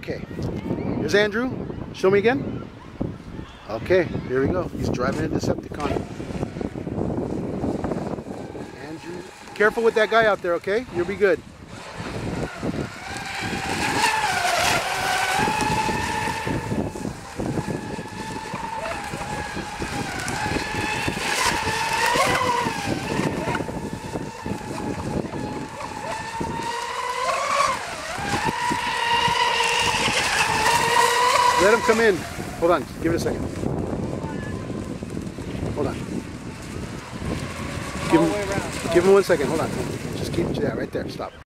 Okay. Here's Andrew. Show me again. Okay, here we go. He's driving a Decepticon. Andrew, careful with that guy out there, okay? You'll be good. Let him come in. Hold on, give it a second. Hold on. Give him 1 second, hold on. Just keep that right there, stop.